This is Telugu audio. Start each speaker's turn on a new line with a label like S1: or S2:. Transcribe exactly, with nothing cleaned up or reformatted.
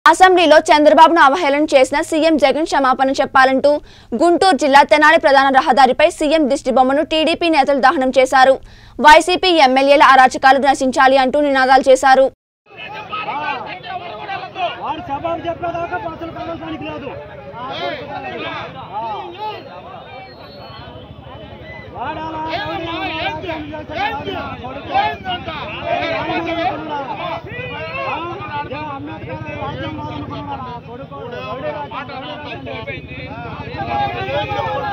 S1: అసెంబ్లీలో చంద్రబాబును అవహేళన చేసిన సీఎం జగన్ క్షమాపణ చెప్పాలంటూ గుంటూరు జిల్లా తెనాలి ప్రధాన రహదారిపై సీఎం దిష్టిబొమ్మను టీడీపీ నేతలు దహనం చేశారు. వైసీపీ ఎమ్మెల్యేల అరాచకాలు నశించాలి అంటూ నినాదాలు చేశారు.
S2: కొడుకు